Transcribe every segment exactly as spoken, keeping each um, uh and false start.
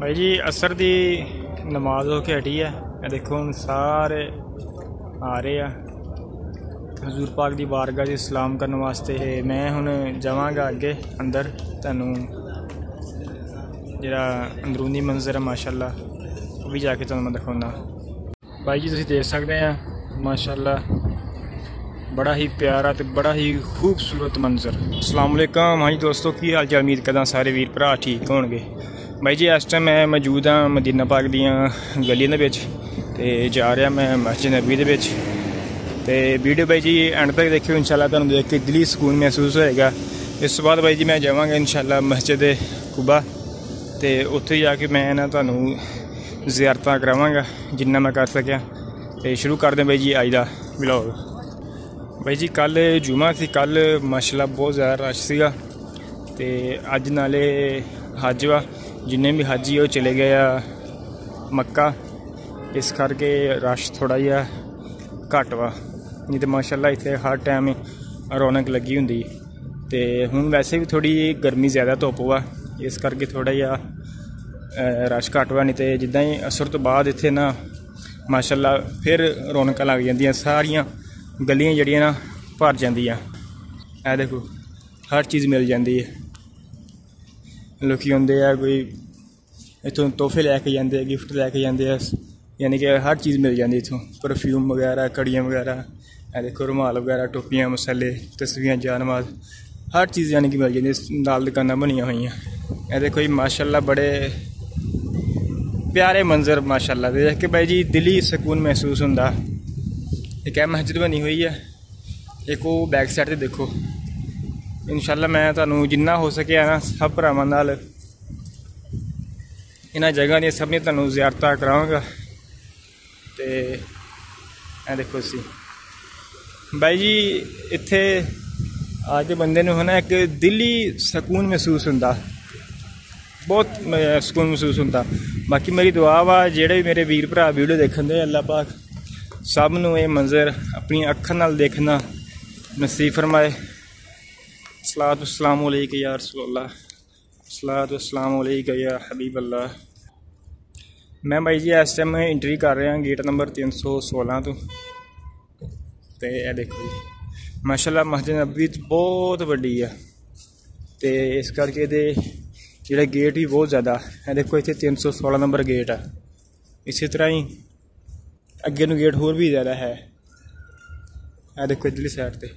भाई जी असर की नमाज हो के हटी है। देखो हम सारे आ रहे हैं हजूर पाक की बारगाह च सलाम करने वास्ते। मैं हुण जावांगा अगे अंदर, तुहानू जिहड़ा अंदरूनी मंजर है माशाअल्लाह वो भी जाके तुहानू मैं दिखाउंदा। भाई जी तुसीं देख सकते हैं माशाअल्लाह बड़ा ही प्यारा तो बड़ा ही खूबसूरत मंजर। अस्सलाम वालेकुम। हाँ जी दोस्तों की हाल चाल, उम्मीद करदा सारे वीर भरा ठीक होणगे। भाई जी इस टाइम मैं मौजूद हाँ मदीना पाक दियां गलियां दे विच ते जा रहा मैं मस्जिद नबी दे विच। ते वीडियो भाई जी एंड तक देखियो, इंशाल्लाह तुहानू देख के दिली सुकून महसूस होएगा। इस तो बाद भाई जी मैं जावांगा इंशाल्लाह मस्जिद कुबा ते उत्थे जाके मैं ना तुहानू ज़ियारतां करावांगा जिन्ना मैं कर सकिया। ते शुरू कर दें भाई जी अज दा व्लॉग। भाई जी कल जुमा सी, कल माशाल्लाह बहुत ज़्यादा रश सीगा ते अज नाले हज वा, जिन्ने भी हाजी वो चले गए आ मक्का, इस करके रश थोड़ा जिहा घट वा। नहीं तो माशाल्लाह इत्थे हर टाइम रौनक लगी हुंदी। ते हुण वैसे भी थोड़ी गर्मी ज़्यादा धुप्प वा, इस करके थोड़ा जिहा रश घट वा। नहीं तो जिद्दां ही असर तो बाद इत्थे ना माशाल्लाह फिर रौनकां लग जांदियां, सारियां गलियां जड़ियां ना भर जांदियां। ए देखो हर चीज़ मिल जाती है, लोग आते हैं कोई इतों तोहफे लैके जाते हैं, गिफ्ट लैके जाते हैं, यानी कि हर चीज़ मिल जाती इतों, परफ्यूम वगैरह, कड़ियाँ वगैरह, ए देखो रुमाल वगैरह, टोपियाँ, मसाले, तस्वीरें, जानमाज, हर चीज़ यानी कि मिल जाती। नाल दुकानां बनिया हुई हैं। ए देखो जी माशाल्लाह बड़े प्यारे मंजर माशाल्लाह देख के भाई जी दिली सुकून महसूस होंदा। एक है मस्जिद बनी हुई है, एक वो बैक साइड से देखो। इंशाल्लाह मैं तुहानू जिन्ना हो सके ना सब भरावां नाल इन्हां जगह दी सबनी तुहानू ज़ियारतां करावांगा। ते ए देखो सी भाई जी इत्थे आके बंदे नू है ना एक दिली सुकून महसूस होंदा, बहुत सुकून महसूस होंदा। बाकी मेरी दुआ वा जेह्ड़े भी मेरे वीर भरा वीडियो देखन दे, अल्लाह पाक सब नू ये मंजर अपनी अक्खां नाल देखना नसीब फरमाए। सलात वस्सलामु अलैका या रसूलल्लाह, सलात वस्सलामु अलैका या हबीब अल्लाह। मैं भाई जी इस टाइम एंट्री कर रहा गेट नंबर तीन सौ सोलह तो। तो यह देखो जी माशाल्लाह मस्जिद नबी बहुत वड्डी है, तो इस करके दे जेह्ड़ा गेट ही बहुत ज़्यादा है। देखो इत्थे तीन सौ सोलह नंबर गेट है, इसी तरह ही अगे नू गेट होर भी ज़्यादा है। यह देखो इधरली साइड ते।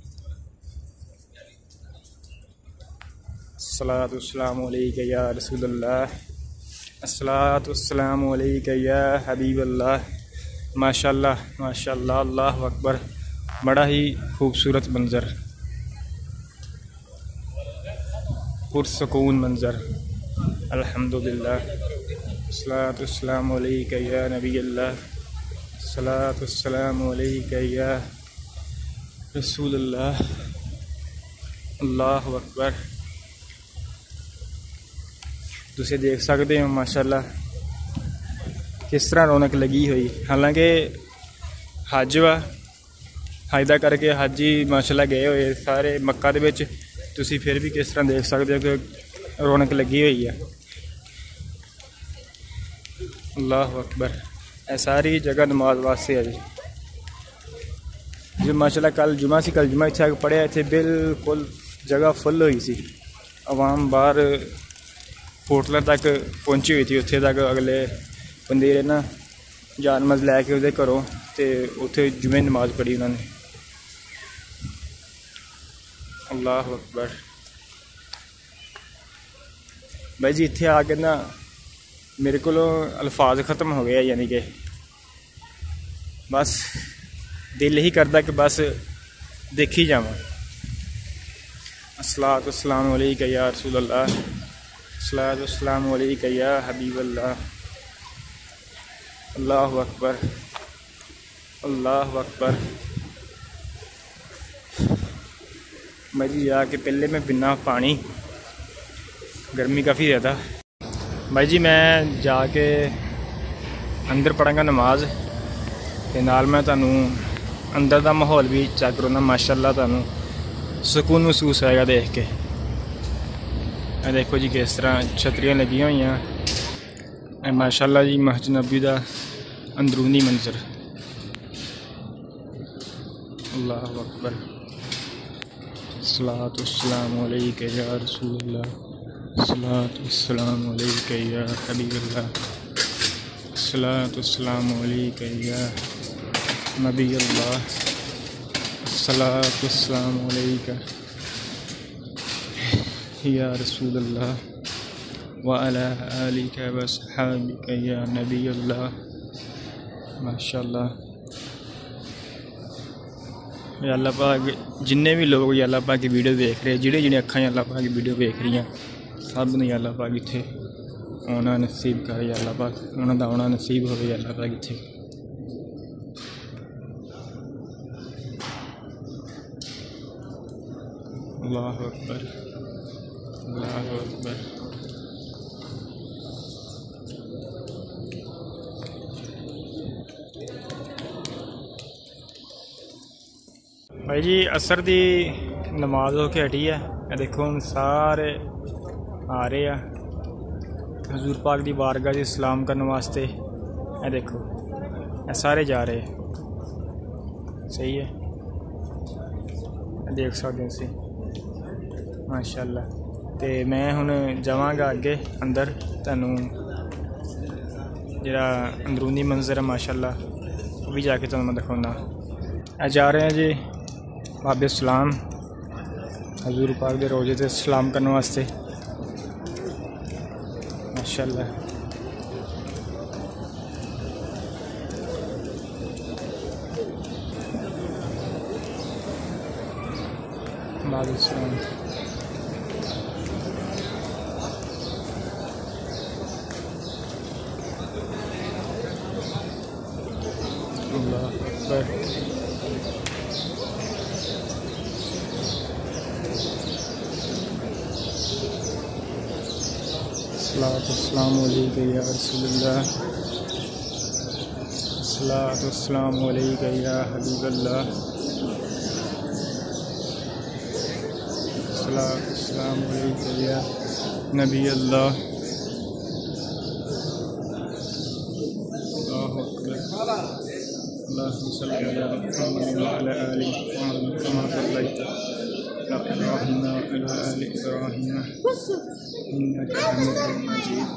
अस्सलातु वस्सलामु अलैका या रसूलल्लाह, अस्सलातु वस्सलामु अलैका या हबीबल्लाह। माशाल्लाह माशाल्लाह, अल्लाहु अकबर, बड़ा ही खूबसूरत मंजर, पुरसुकून मंजर। अल्हम्दुलिल्लाह, अस्सलातु वस्सलामु अलैका या नबी अल्लाह, अस्सलातु वस्सलामु अलैका या रसूलल्लाह, अल्लाहु अकबर। तुसीं देख सकते हो माशाल्लाह किस तरह रौनक लगी हुई। हालांकि हज वा, हज दा करके हाजी माशाल्लाह गए हुए सारे मक्का दे विच, तुसीं फिर भी किस तरह देख सकते हो कि रौनक लगी हुई है। अल्लाहु अकबर। यह सारी जगह नमाज वास्ते है जी। जो माशाल्लाह कल जुमा सी, कल जुमा इत्थे आके पढ़िया, इत्थे बिल्कुल जगह फुल हुई सी, आवाम बाहर होटलों तक पहुंची हुई थी। उत्थे तक अगले बंदे ना जानमज लैके उहदे घरों ते उत्थे जुमे नमाज पढ़ी उन्होंने। अल्लाहु अकबर। भाई जी इत्थे आके ना मेरे को अल्फाज ख़त्म हो गया, यानी कि बस दिल ही करता कि बस देखी जावां। अस्सलातु वस्सलामु अलैका या रसूलल्लाह, अस्सलातु वस्सलामु अलैका या हबीबल्लाह, अल्लाहु अकबर, अल्लाहु अकबर। मैं जी जाके पहले मैं पीना पानी, गर्मी काफ़ी ज़्यादा। भाई जी मैं जाके अंदर पढ़ांगा नमाज, ते नाल मैं तुहानू अंदर का माहौल भी चेक करूँगा। माशाल्लाह तुहानू सुकून महसूस होएगा देख के। देखो जी किस तरह छतरियाँ लगी हुई, माशाल्लाह जी मस्जिद नबी दा अंदरूनी मंजर। अल्लाहु अकबर। सलातु वस्सलामु अलैका या रसूलल्लाह, सलातु वस्सलामु अलैका या हबीबल्लाह, सलातु वस्सलामु अलैका या नबीयल्लाह, सलातु वस्सलामु अलैका या रसूलल्लाह व अला आलिका व सहाबिका या नबीयल्लाह। माशाल्लाह अल्लाह पाक जिन्ने भी लोग अल्लाह पाक की वीडियो देख रहे, जिहड़े जिहड़े अखां अल्लाह पाक की वीडियो देख रही सब ने अल्लाह पाक इत्थे आना नसीब करे। अल्लाह पाक उन्हां दा आना नसीब होवे अल्लाह पाक इत्थे। अल्लाहु अकबर, अल्लाहु अकबर। भाई जी असर दी नमाज हो के हटी है, देखो हम सारे आ रहे हैं हजूर पाक दी बारगाह च सलाम करने वास्ते। ये देखो ये सारे जा रहे हैं, सही है, देख सकते हो तुसीं माशाल्लाह। तो मैं हुण जावांगा अगे अंदर, तुहानूं जिहड़ा अंदरूनी मंजर है माशाल्लाह वो भी जाके तुहानूं मैं दिखाउंदा। जा रहे हैं जी बाबे सलाम हजूर पाक दे रोजे से सलाम करने वास्ते माशाल्लाह। बाबे सलाम अल्लाह अकबर। सलातु वस्सलामु अलैका या रसूलल्लाह, सलातु वस्सलामु अलैका या हबीबल्लाह, सलातु वस्सलामु अलैका या नबीयल्लाह। अल्लाहु अकबर। अल्लाहुम्मा सल्लि अला मुहम्मद व अला आलि मुहम्मद कमा सल्लैता अला इब्राहीम व अला आलि इब्राहीम इन्नका हमीदुम मजीद।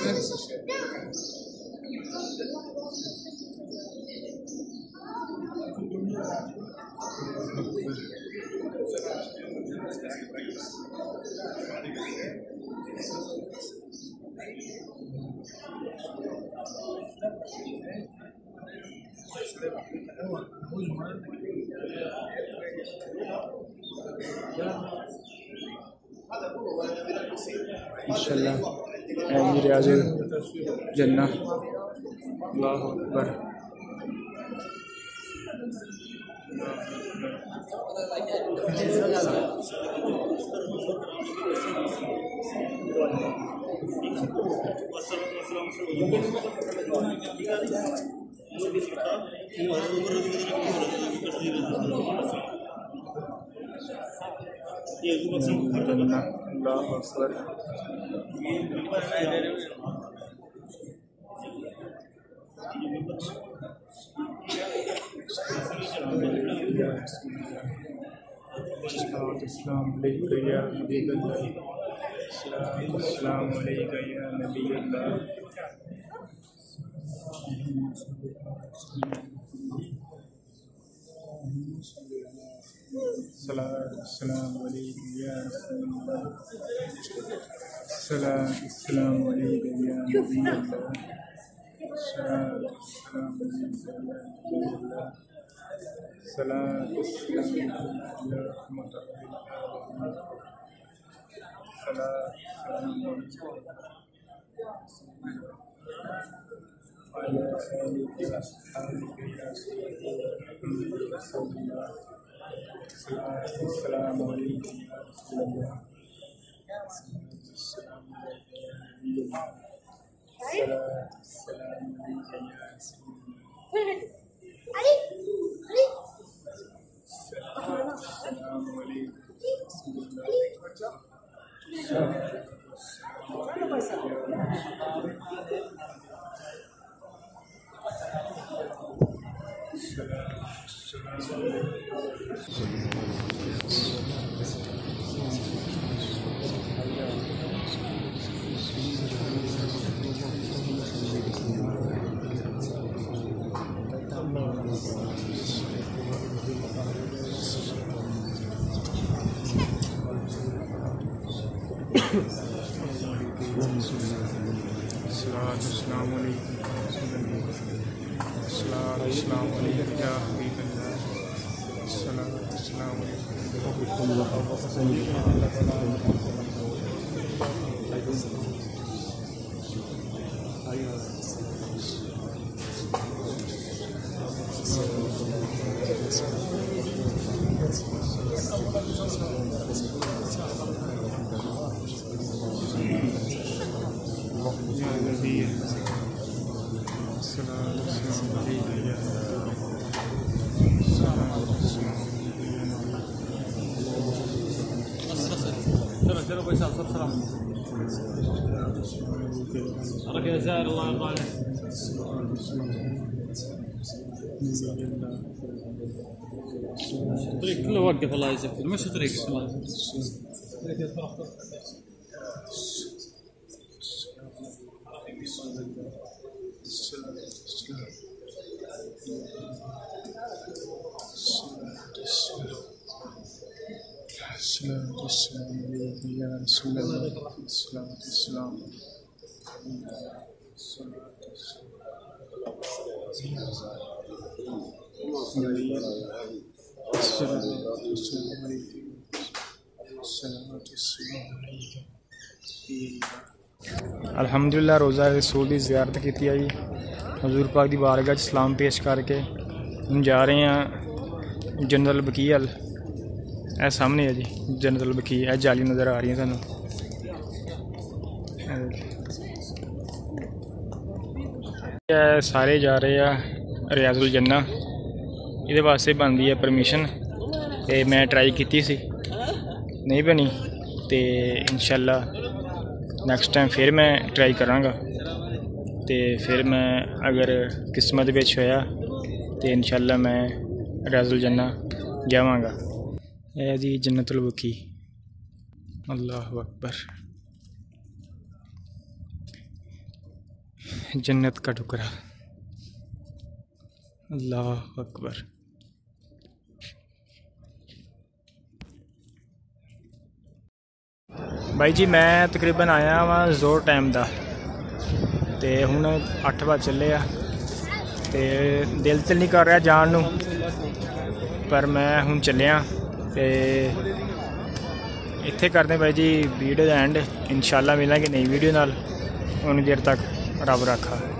माशाल्लाह ये रियाजुल जन्नह। अल्लाहु अकबर। अल्लाहु अकबर। अस्सलाम अलैकुम या हबीबल्लाह, अस्सलाम अलैकुम या नबीयल्लाह। अस्सलाम अलैकुम या रसूलल्लाह, अस्सलाम अलैकुम या नबीयल्लाह, अस्सलाम अलैकुम या नबीयल्लाह, सलातु वस्सलामु अला रहमतिल आलमीन, सलातु वस्सलामु अलैकुम या रसूलल्लाह, अस्सलामु अलैकुम अस्सलामु अलैकुम या हबीबल्लाह अस्सलामु حركة يسار الله يرضى عليك. الطريق كله وقف الله يجزاك مش طريق الله السلام عليكم يا رسول الله السلام السلام अल्हम्दुलिल्लाह रोज़ा रसूल की ज़ियारत की है जी हजूर पाक की बारगाह सलाम पेश करके हम जा रहे हैं जनरल बकील ए सामने है जी जनरल बकी ए जाली नज़र आ रही है सानू सारे जा रहे हैं रियाजुल जन्ना ये वास्ते बनती है परमिशन ते मैं ट्राई की सी नहीं बनी तो इंशाल्लाह नैक्सट टाइम फिर मैं ट्राई कराँगा तो फिर मैं अगर किस्मत विच होया तो इंशाल्लाह मैं रियाजुल जन्ना जावांगा। है जी जन्नतुल बकी अल्लाह अकबर जन्नत का टुकड़ा अल्लाह अकबर। भाई जी मैं तकरीबन आया वहाँ जोर टाइम का तो हुण अठ बज चले आ ते दिल तो नहीं कर रहा जान नूं पर मैं हुण चलिया ते इत्थे करते भाई जी वीडियो एंड इंशाल्लाह मिलेंगे नई वीडियो नाल उन्नी देर तक रब रखा।